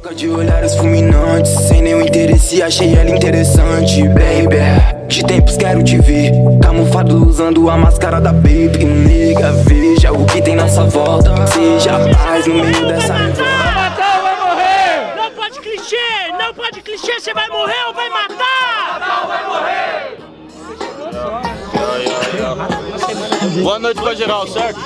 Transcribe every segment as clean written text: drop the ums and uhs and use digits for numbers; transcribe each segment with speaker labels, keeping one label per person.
Speaker 1: Troca de olhares fulminantes, sem nenhum interesse, achei ela interessante, baby. De tempos quero te ver, camuflado usando a máscara da baby. Nega, veja o que tem na sua volta, seja paz no meio dessa revolta.
Speaker 2: Vai matar ou vai morrer? Não pode clichê, não pode clichê, você vai morrer ou vai matar? Matar ou vai morrer?
Speaker 3: Boa noite pra geral, certo?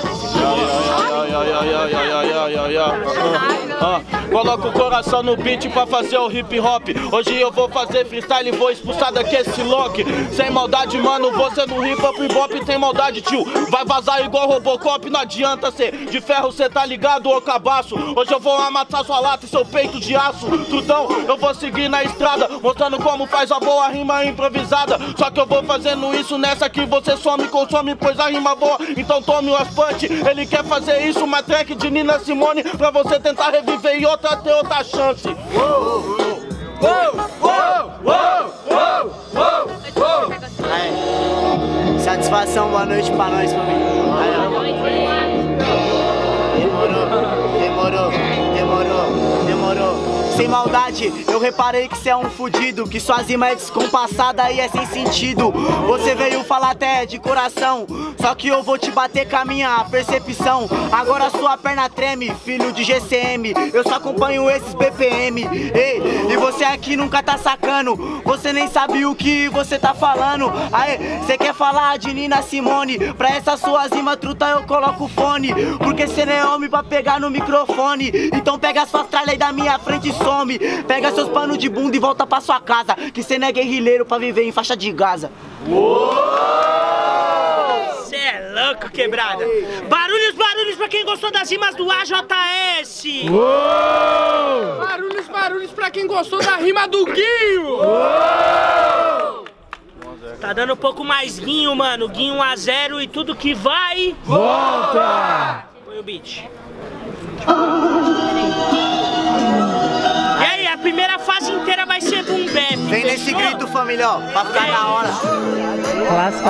Speaker 3: Coloca o coração no beat pra fazer o hip hop. Hoje eu vou fazer freestyle e vou expulsar daqui esse lock. Sem maldade, mano, você no hip hop e bop tem maldade, tio. Vai vazar igual Robocop, não adianta ser de ferro, cê tá ligado, ô cabaço. Hoje eu vou amassar sua lata e seu peito de aço. Tudão, eu vou seguir na estrada, mostrando como faz a boa rima improvisada. Só que eu vou fazendo isso nessa que você some, consome, pois a rima boa. Então tome o punch. Ele quer fazer isso, uma track de Nina Simone, pra você tentar reviver e outra ter outra chance.
Speaker 4: Satisfação, boa noite pra nós, família. Demorou. Sem maldade, eu reparei que cê é um fudido, que sua rima é descompassada e é sem sentido. Você veio falar até de coração, só que eu vou te bater com a minha percepção. Agora sua perna treme, filho de GCM, eu só acompanho esses BPM. Ei, e você aqui nunca tá sacando, você nem sabe o que você tá falando. Aê, cê quer falar de Nina Simone, pra essa sua rima truta eu coloco o fone, porque cê não é homem pra pegar no microfone. Então pega suas tralhas aí da minha frente e some. Pega seus panos de bunda e volta pra sua casa, que cê não é guerrilheiro pra viver em faixa de Gaza.
Speaker 2: Cê é louco, quebrada. Barulhos pra quem gostou das rimas do AJS.
Speaker 5: Barulhos pra quem gostou da rima do Guinho.
Speaker 2: Tá dando um pouco mais Guinho, mano. Guinho 1 a 0 e tudo que vai...
Speaker 5: Volta!
Speaker 2: Põe o beat. E aí, a primeira fase inteira vai ser boom bap.
Speaker 4: Vem nesse grito, família, ó, pra ficar na hora.
Speaker 6: Clássico.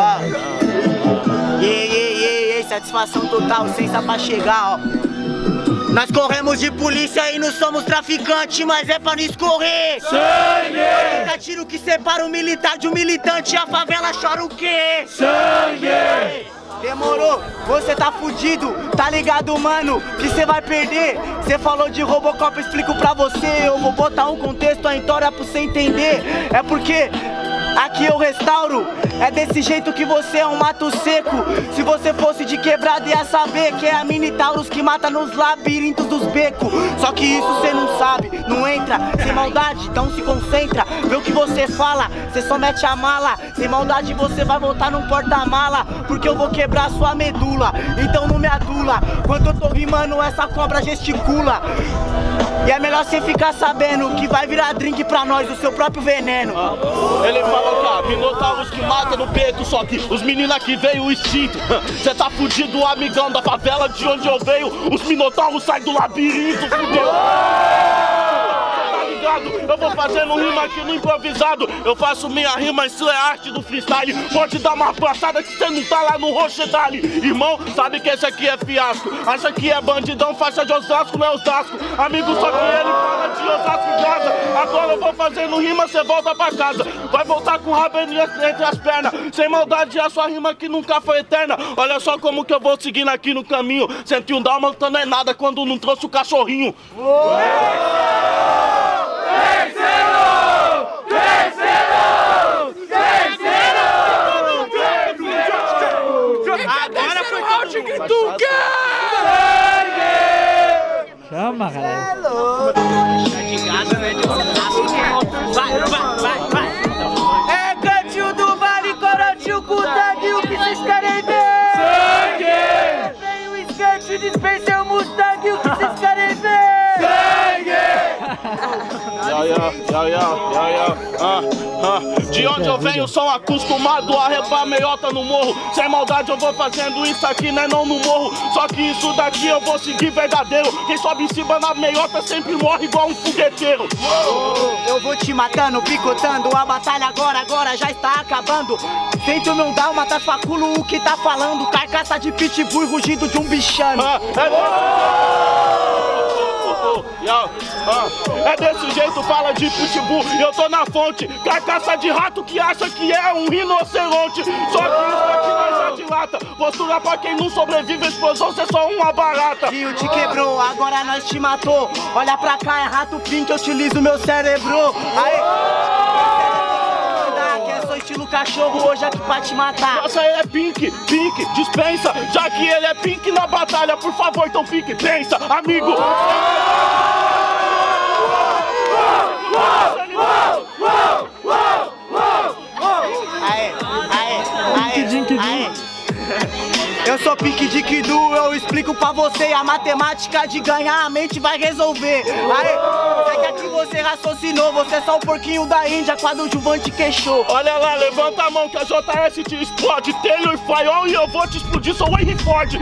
Speaker 4: Satisfação total, sensa pra chegar, ó. Nós corremos de polícia e não somos traficantes, mas é pra não escorrer sangue! Cada tiro que separa o militar de um militante, a favela chora o quê? Sangue! Demorou, você tá fudido, tá ligado, mano, que cê vai perder. Cê falou de Robocop, eu explico pra você. Eu vou botar um contexto, a história pra você entender. É porque aqui eu restauro, é desse jeito que você é um mato seco. Se você fosse de quebrada ia saber que é a Minitaurus que mata nos labirintos dos becos. Só que isso cê não sabe, não entra, sem maldade, então se concentra. Vê o que você fala, cê só mete a mala. Sem maldade você vai voltar num porta-mala, porque eu vou quebrar sua medula, então não me adula. Quando eu tô rimando essa cobra gesticula. E é melhor você ficar sabendo que vai virar drink pra nós, o seu próprio veneno.
Speaker 3: Ele fala, Minotauros que mata no peito, só que os meninos aqui veio o instinto. Cê tá fudido, amigão da favela de onde eu venho. Os Minotauros saem do labirinto, fudeu. Eu vou fazendo rima aqui no improvisado. Eu faço minha rima, isso é arte do freestyle. Pode dar uma passada que cê não tá lá no Rochedale. Irmão, sabe que esse aqui é fiasco. Acha que é bandidão, faixa de Osasco, não é Osasco. Amigo, só que ele fala de Osasco e Gaza. Agora eu vou fazendo rima, cê volta pra casa. Vai voltar com o rabo entre as pernas. Sem maldade, a sua rima que nunca foi eterna. Olha só como que eu vou seguindo aqui no caminho. 101 dálmata não é nada quando não trouxe o cachorrinho.
Speaker 5: Agora foi round que tu quer!
Speaker 6: Chama, galera.
Speaker 2: Vai.
Speaker 4: É Cantinho do Vale, Corotinho com Tag, o que vocês querem ver?
Speaker 5: Sangue!
Speaker 4: Vem o skate, dispensa o Mustang, o que vocês querem ver?
Speaker 5: Sangue!
Speaker 3: De onde eu venho, sou acostumado a repar meiota no morro. Sem maldade eu vou fazendo isso aqui, né, não no morro. Só que isso daqui eu vou seguir verdadeiro. Quem sobe em cima na meiota sempre morre igual um fogueteiro.
Speaker 4: Eu vou te matando, picotando, a batalha agora já está acabando. Tento não dar uma tafaculo o que tá falando. Carcaça de pitbull e rugido de um bichano.
Speaker 3: É desse jeito, fala de pitbull e eu tô na fonte. Carcaça de rato que acha que é um rinoceronte. Só que isso aqui nós já dilata. Postura pra quem não sobrevive, explosão, cê é só uma barata.
Speaker 4: Tio te quebrou, agora nós te matou. Olha pra cá, é rato pink, eu utilizo meu cérebro. Que é só estilo cachorro hoje aqui pra te matar.
Speaker 3: Nossa, ele é pink, dispensa. Já que ele é pink na batalha, por favor, então fique tensa, amigo.
Speaker 4: Eu sou Pink Dick Du, eu explico pra você. A matemática de ganhar a mente vai resolver. Você quer que você raciocinou, você é só o porquinho da Índia, coadjuvante queixou.
Speaker 3: Olha lá, levanta a mão que a JS te explode. Taylor Fayol e eu vou te explodir, sou o Henry Ford.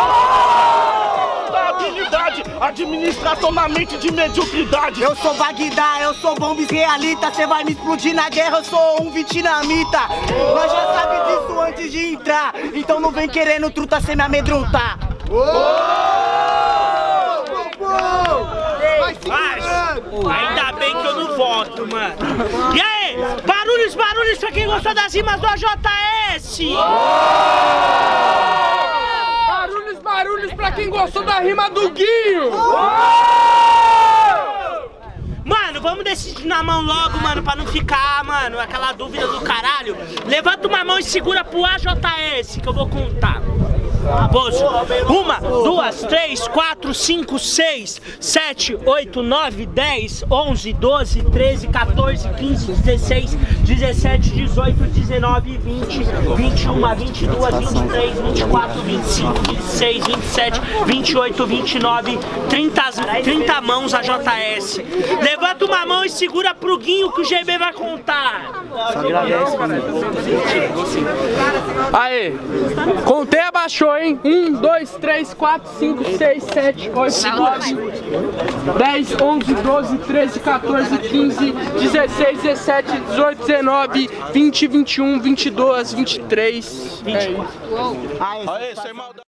Speaker 3: Da habilidade, administração na mente de mediocridade.
Speaker 4: Eu sou Bagdá, eu sou bombas realita. Cê vai me explodir na guerra, eu sou um vietnamita. Nós já sabe disso antes de entrar, então não vem querendo truta sem me amedrontar.
Speaker 2: Ainda bem que eu não voto, mano. E aí, barulhos pra quem gostou das rimas do AJS.
Speaker 5: Barulhos pra quem gostou da rima do Guinho.
Speaker 2: Mano, vamos decidir na mão logo, mano, pra não ficar, mano, aquela dúvida do caralho. Levanta uma mão e segura pro AJS, que eu vou contar. Bozo. 1, 2, 3, 4, 5, 6, 7, 8, 9, 10, 11, 12, 13, 14, 15, 16, 17, 18, 19, 20, 21, 22, 23, 24, 25, 26, 27, 28, 29, 30 mãos AJS. Levanta uma mão e segura pro Guinho que o GB vai contar.
Speaker 4: Só agradece,
Speaker 5: Aê, contei, abaixou, hein? 1, 2, 3, 4, 5, 6, 7, 8, 9, 10, 11, 12, 13, 14, 15, 16, 17, 18, 19, 20, 21, 22, 23. 20.
Speaker 3: Aê, sem maldade.